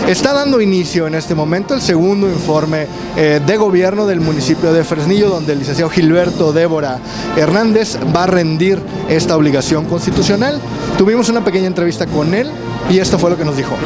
Está dando inicio en este momento el segundo informe de gobierno del municipio de Fresnillo, donde el licenciado Gilberto Débora Hernández va a rendir esta obligación constitucional. Tuvimos una pequeña entrevista con él y esto fue lo que nos dijo.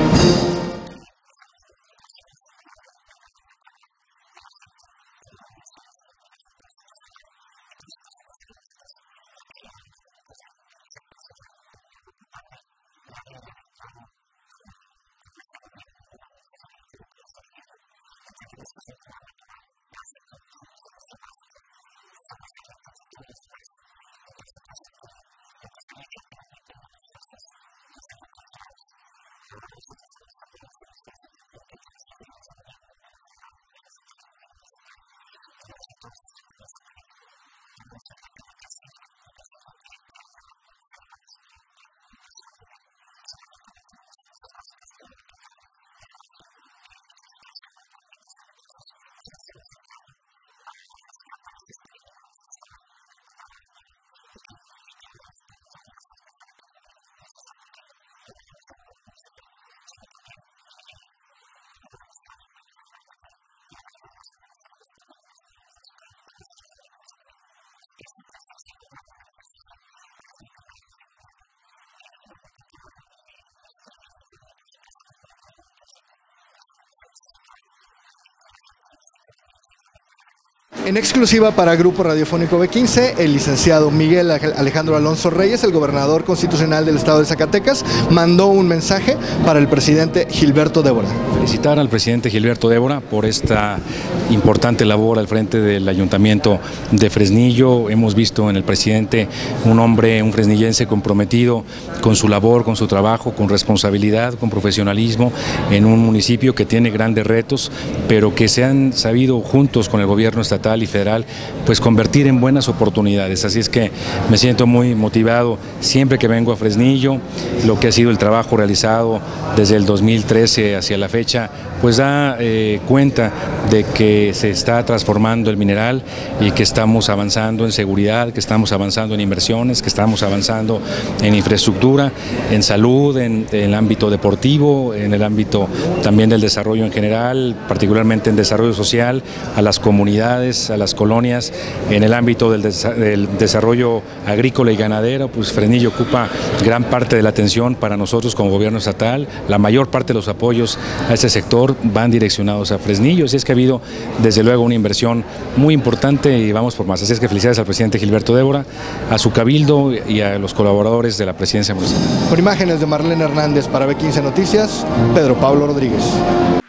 En exclusiva para Grupo Radiofónico B15, el licenciado Miguel Alejandro Alonso Reyes, el gobernador constitucional del estado de Zacatecas, mandó un mensaje para el presidente Gilberto Débora. Felicitar al presidente Gilberto Débora por esta importante labor al frente del ayuntamiento de Fresnillo. Hemos visto en el presidente un hombre, un fresnillense comprometido con su labor, con su trabajo, con responsabilidad, con profesionalismo, en un municipio que tiene grandes retos, pero que se han sabido juntos con el gobierno estatal y federal, pues convertir en buenas oportunidades. Así es que me siento muy motivado siempre que vengo a Fresnillo. Lo que ha sido el trabajo realizado desde el 2013 hacia la fecha, pues da cuenta de que se está transformando el mineral y que estamos avanzando en seguridad, que estamos avanzando en inversiones, que estamos avanzando en infraestructura, en salud, en el ámbito deportivo, en el ámbito también del desarrollo en general, particularmente en desarrollo social, a las comunidades, a las colonias, en el ámbito del desarrollo agrícola y ganadero. Pues Fresnillo ocupa gran parte de la atención para nosotros como gobierno estatal. La mayor parte de los apoyos a ese sector van direccionados a Fresnillo, así es que ha habido desde luego una inversión muy importante y vamos por más. Así es que felicidades al presidente Gilberto Débora, a su cabildo y a los colaboradores de la presidencia municipal. Con imágenes de Marlene Hernández para B15 Noticias, Pedro Pablo Rodríguez.